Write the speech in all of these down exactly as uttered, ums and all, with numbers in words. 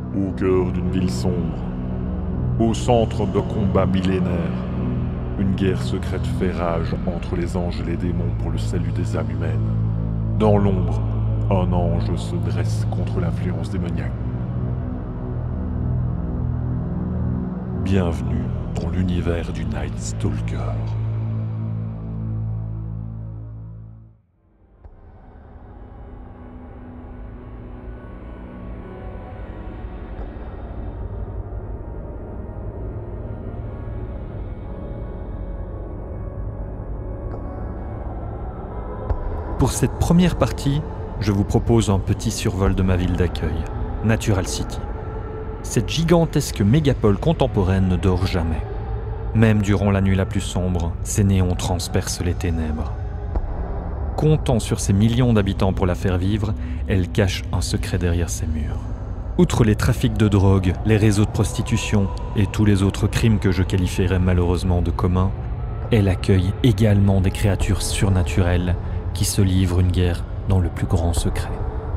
Au cœur d'une ville sombre, au centre de combats millénaires, une guerre secrète fait rage entre les anges et les démons pour le salut des âmes humaines. Dans l'ombre, un ange se dresse contre l'influence démoniaque. Bienvenue dans l'univers du Night Stalker. Pour cette première partie, je vous propose un petit survol de ma ville d'accueil, Natural City. Cette gigantesque mégapole contemporaine ne dort jamais. Même durant la nuit la plus sombre, ses néons transpercent les ténèbres. Comptant sur ses millions d'habitants pour la faire vivre, elle cache un secret derrière ses murs. Outre les trafics de drogue, les réseaux de prostitution et tous les autres crimes que je qualifierais malheureusement de communs, elle accueille également des créatures surnaturelles qui se livrent une guerre dans le plus grand secret.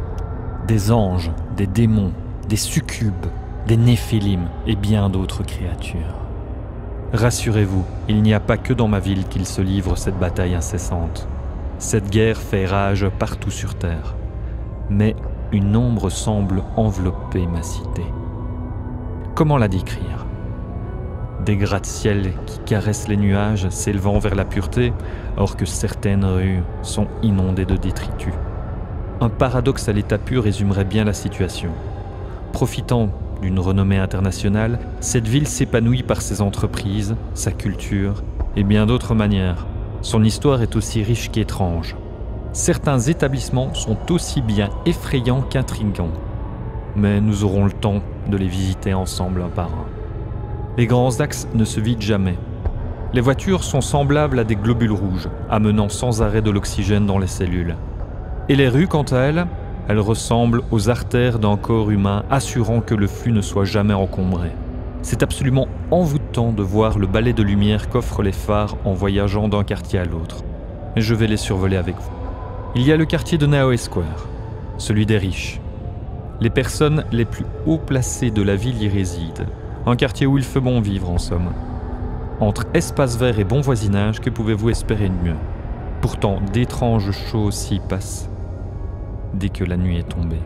Des anges, des démons, des succubes, des néphilim et bien d'autres créatures. Rassurez-vous, il n'y a pas que dans ma ville qu'il se livre cette bataille incessante. Cette guerre fait rage partout sur Terre. Mais une ombre semble envelopper ma cité. Comment la décrire ? Des gratte-ciel qui caressent les nuages s'élevant vers la pureté, alors que certaines rues sont inondées de détritus. Un paradoxe à l'état pur résumerait bien la situation. Profitant d'une renommée internationale, cette ville s'épanouit par ses entreprises, sa culture et bien d'autres manières. Son histoire est aussi riche qu'étrange. Certains établissements sont aussi bien effrayants qu'intrigants. Mais nous aurons le temps de les visiter ensemble un par un. Les grands axes ne se vident jamais. Les voitures sont semblables à des globules rouges, amenant sans arrêt de l'oxygène dans les cellules. Et les rues, quant à elles, elles ressemblent aux artères d'un corps humain, assurant que le flux ne soit jamais encombré. C'est absolument envoûtant de voir le balai de lumière qu'offrent les phares en voyageant d'un quartier à l'autre. Mais je vais les survoler avec vous. Il y a le quartier de Naoe Square, celui des riches. Les personnes les plus haut placées de la ville y résident. Un quartier où il fait bon vivre, en somme. Entre espace vert et bon voisinage, que pouvez-vous espérer de mieux ? Pourtant, d'étranges choses s'y passent dès que la nuit est tombée.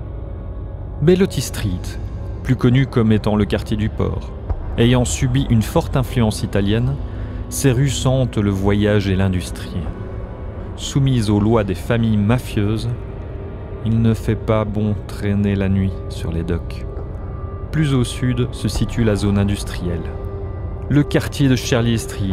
Bellotti Street, plus connu comme étant le quartier du port, ayant subi une forte influence italienne, ces rues sentent le voyage et l'industrie. Soumises aux lois des familles mafieuses, il ne fait pas bon traîner la nuit sur les docks. Plus au sud se situe la zone industrielle. Le quartier de Shirley Street,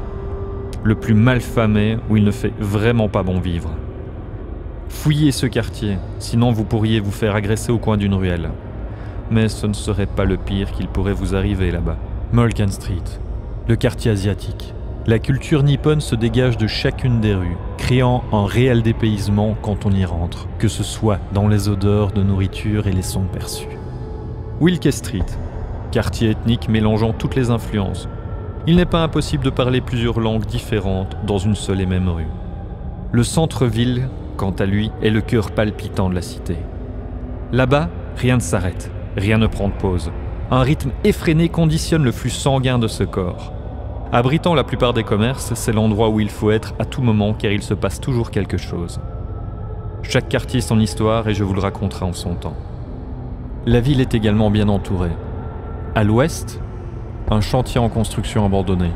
le plus malfamé où il ne fait vraiment pas bon vivre. Fouillez ce quartier, sinon vous pourriez vous faire agresser au coin d'une ruelle. Mais ce ne serait pas le pire qu'il pourrait vous arriver là-bas. Mulligan Street, le quartier asiatique. La culture nippone se dégage de chacune des rues, créant un réel dépaysement quand on y rentre, que ce soit dans les odeurs de nourriture et les sons perçus. Wilke Street, quartier ethnique mélangeant toutes les influences. Il n'est pas impossible de parler plusieurs langues différentes dans une seule et même rue. Le centre-ville, quant à lui, est le cœur palpitant de la cité. Là-bas, rien ne s'arrête, rien ne prend de pause. Un rythme effréné conditionne le flux sanguin de ce corps. Abritant la plupart des commerces, c'est l'endroit où il faut être à tout moment car il se passe toujours quelque chose. Chaque quartier son histoire et je vous le raconterai en son temps. La ville est également bien entourée. À l'ouest, un chantier en construction abandonné.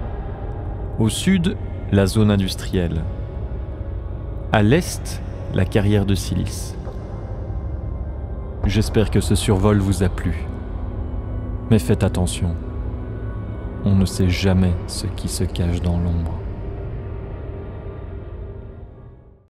Au sud, la zone industrielle. À l'est, la carrière de silice. J'espère que ce survol vous a plu. Mais faites attention. On ne sait jamais ce qui se cache dans l'ombre.